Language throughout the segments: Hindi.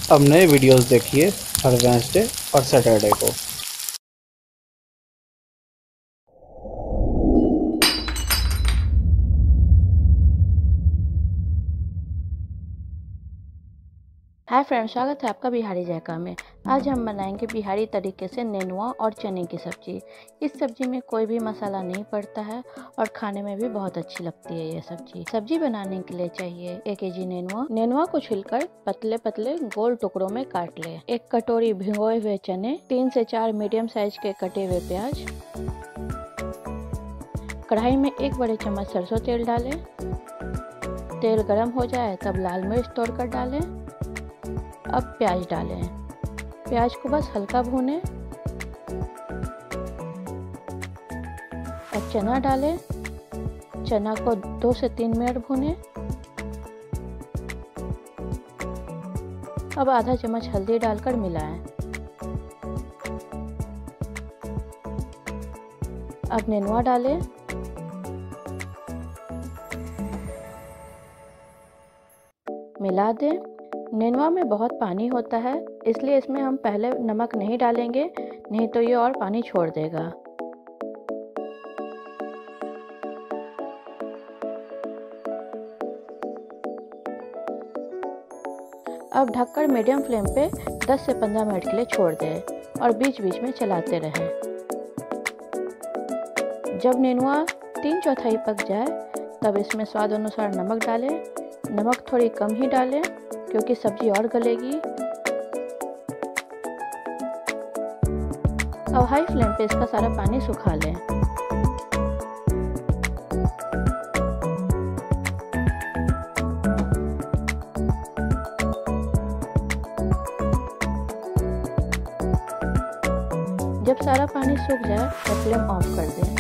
अब नए वीडियोस देखिए हर वेडनेसडे और सैटरडे को। हाय फ्रेंड्स, स्वागत है आपका बिहारी जायका में। आज हम बनाएंगे बिहारी तरीके से नेनुआ और चने की सब्जी। इस सब्जी में कोई भी मसाला नहीं पड़ता है और खाने में भी बहुत अच्छी लगती है ये सब्जी। सब्जी बनाने के लिए चाहिए 1 केजी नेनुआ। नेनुआ को छिलकर पतले पतले गोल टुकड़ों में काट ले। 1 कटोरी भिगोए हुए चने, 3 से 4 मीडियम साइज के कटे हुए प्याज। कढ़ाई में 1 बड़े चम्मच सरसों तेल डालें। तेल गर्म हो जाए तब लाल मिर्च तोड़कर डालें। अब प्याज डालें। प्याज को बस हल्का भूनें। अब चना डालें। चना को 2 से 3 मिनट भूनें। अब आधा चम्मच हल्दी डालकर मिलाएं। अब नेनुआ डालें। मिला दें। नेनुआ में बहुत पानी होता है, इसलिए इसमें हम पहले नमक नहीं डालेंगे, नहीं तो ये और पानी छोड़ देगा। अब ढककर मीडियम फ्लेम पे 10 से 15 मिनट के लिए छोड़ दें और बीच बीच में चलाते रहें। जब नेनुआ 3/4 पक जाए तब इसमें स्वाद अनुसार नमक डालें। नमक थोड़ी कम ही डालें क्योंकि सब्जी और गलेगी। अब हाई फ्लेम पे इसका सारा पानी सुखा लें। जब सारा पानी सूख जाए तो फ्लेम ऑफ कर दें।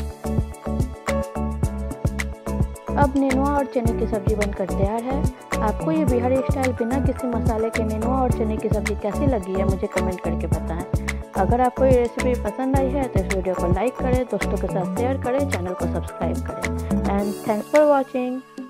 अब नेनुआ और चने की सब्जी बनकर तैयार है। आपको ये बिहारी स्टाइल बिना किसी मसाले के नेनुआ और चने की सब्जी कैसी लगी है मुझे कमेंट करके बताएं। अगर आपको ये रेसिपी पसंद आई है तो इस वीडियो को लाइक करें, दोस्तों के साथ शेयर करें, चैनल को सब्सक्राइब करें। And thanks for watching.